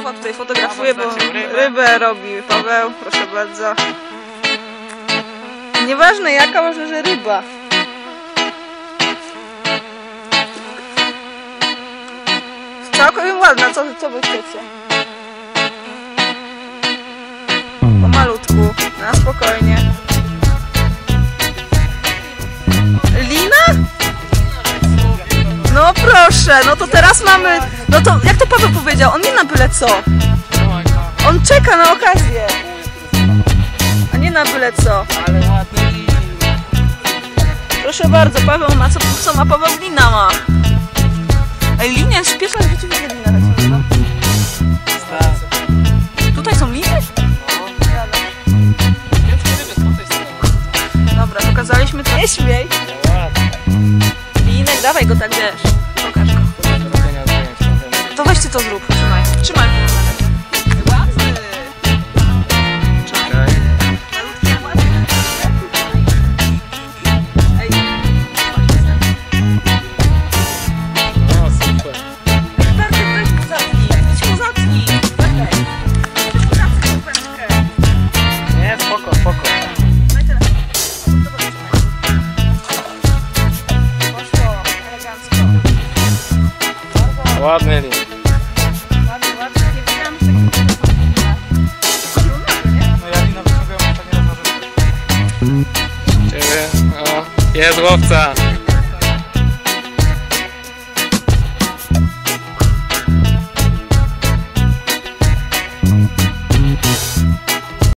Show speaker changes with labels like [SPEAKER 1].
[SPEAKER 1] Paweł tutaj fotografuje, bo rybę robi. Paweł, proszę bardzo. Nieważne jaka, ważne, że ryba. Całkiem ładna, co wy chcecie? Pomalutku, na spokojnie. Lina? No proszę, no to teraz mamy... No to jak to Paweł powiedział, on nie na byle co. On czeka na okazję. A nie na byle co. Proszę bardzo, Paweł ma co ma Paweł, lina ma. Ej, linia jest pierwsza, że tu widzę lina. Tutaj są liny? Dobra, pokazaliśmy to. Nie śmiej. Linek, dawaj go tak, wiesz. Pokaż go. To weź ty to zrób. Trzymaj. Trzymaj. Ładny. Czekaj. Ej.
[SPEAKER 2] O, super.
[SPEAKER 1] Bartek, weź go zatnij. Weź go zatnij. Bartek. Weź go zatnij pęczkę.
[SPEAKER 2] Nie, spoko, spoko.
[SPEAKER 1] Daj teraz. Poszło. Elegancko.
[SPEAKER 2] Ładny lin.
[SPEAKER 1] Ładnie, ładnie. Nie wiedziałam, że taki nie?
[SPEAKER 2] No ja lina wyciągałem ostatni raz na rzecz. Ciebie, o, jest łowca.